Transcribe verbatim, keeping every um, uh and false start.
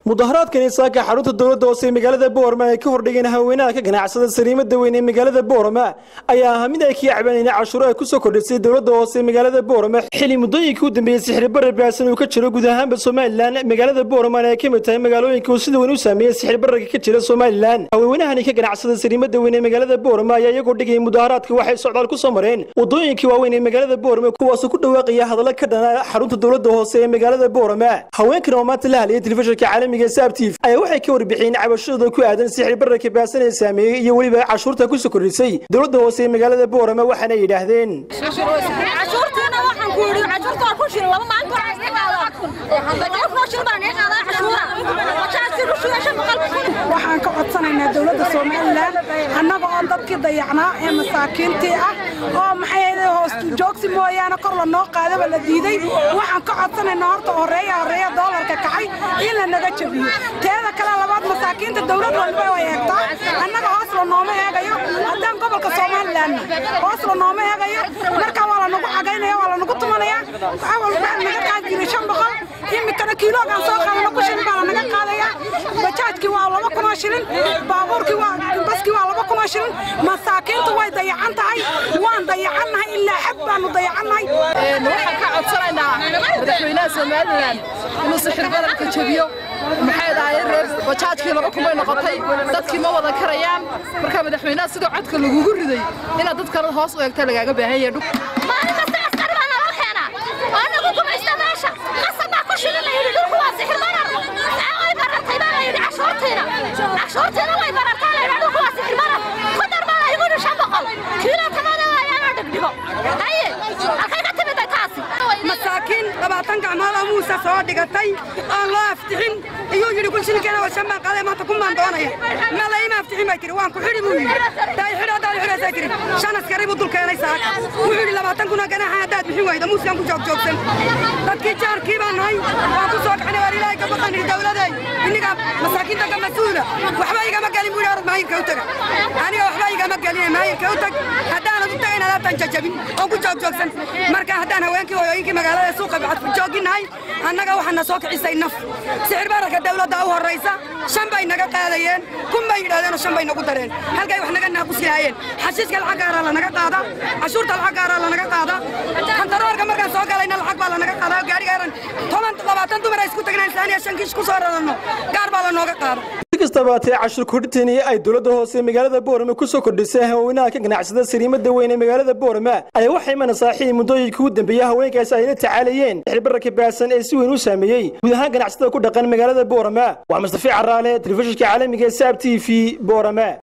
مظاهرات كنيسة كحروت الدولة دوسي مقالة بورما كهردين هوينا كجناعسة سليمة دوينة مقالة بورما أيها من ذاك يعبان عشرة كسو كردسي الدولة دوسي مقالة بورما حلي مضي كود بيسحر بر بياسن وكتشرو جذهان بالصوماليلان مقالة بورما لكن متى مقالوين كوسد ونسامي سحر بر كتشرو الصوماليلان هوينا هني كجناعسة سليمة دوينة مقالة بورما يا يقول مظاهرات كواحد صعد الكسومرين وضوين كواوين مقالة بورما كواسو كل واقية هذا لك كدنا حروت الدولة دوسي مقالة بورما هوين كنومات الأهلية تلفزيون كعالمي سابتيف أي waxay ka warbixin cabashada ku aadan sixir bararka baasan saameeyay iyo waliba cashuurta ku soo kordhisay dawladda hoose ee magaalada Boorama waxana yiraahdeen cashuurtana waxaan ku yiri cashuurta ku shil laba maanta waxaan ka codsanaynaa dawladda Soomaaliland annaga oo dadkii dayacnaa ee masaakiintii ah oo maxay hoos joogsi mooyaan kor la noo qaadaba la diiday waxaan ka codsanaynaa horta horeeya horeeya doolarka kacay in la naga jabiyo teeda kala labaad masaakiinta dawladda walba way eegtaa annaga hoos la nooma eegayo haddaan gobolka Soomaaliland hoos la nooma eegayo marka waa la nagu cagaynaya waa la nagu tumanaya awal baan naga qaadi shan boqol imikana kiiloogan soo qaadana ku shan baa naga qaadaya bajaajki waa laba kun oo shilin baabuurki waa baski waa laba kun oo shilin masaakiintu way dayacan tahay waan dayacanahay ilaa xad baanu dayacanahay waxaan ka codsanaynaa madaxweynaha Soomaaliland inuu sixir bararka jabiyo maxay daayay reer bajaajkii laba kun ay noqotay dadkii ma wada karayaan marka madaxweynaha sidoo codka lagu riday ina dad kale hoos u eegta lagaaga baahan yahay maalinta askar baan la keenaa anagu kuma istaamaasha qasaba ku shilinay dhulku waa sixir barar ay baratay baa ay cashuurteena cashuurteena way baratay dhulku waa sixir barar qadar ma ay ugu shabaqo kiila tamada ayaan dhigdhigo haye akay ka timid taasi masaakiin labaatan gacmood oo muusa soo dhigatay aan loo aftixin iyo yiri ku shilkeena waa shan qaale maanta ku maandoonaya ma la ima aftixin ma tiri waan ku xiri buu yiri daay xiro daay xiro saakiri shan askari buu dul keenay saak wuxuu yiri labaatan kuna ganaha hadaad bixin waydo muusan ku joog joogsan dadkii jaarkii baan nahay waan ku soo kacnay war ilaahay ka baqan dawladay iniga masaakiinta ka masuula waxba iga ma galin buu yiri maayirka u taga aniga waxba iga ma galin maayirka u tag hadaan u tagay inaad tan jajabin oo ku joog joogsan marka hadaan haweenkii hooyooyinkii magaalada suuqa bacad ku jooginahay annaga waxaan soo kicisay naf sixir bararka dawladda u horeysa shan bay naga qaadayeen kun bay yiraahdeen shan bay nagu dareen halkay wax naga naaqusiyayeen xashiiska lacag gaar ah la naga qaada cashuurta lacag gaar ah la naga qaada kantaroorka markaan soo galayna lacag baa la naga qaada gaari gaaran toban labaatan dumar ay isku tagnaan saaniya shan kiish ku soo radano gaar baa la nooga qaada kastabaatay cashur kordhintani ay dawladda hoose magaalada Boorama ku soo kordhisay haweenka ka ganacsada sariimada weyn ee magaalada Boorama ay waxay mana saaxiib mudooyinka u dambeeyay haweenkaas ay la tacaalayeen xirbarka baasan ee si weyn u saameeyay guud ahaan ganacsada ku dhaqan magaalada Boorama waa Mustafa Caraale telefishinka caalamiga ee S A B T V Boorama.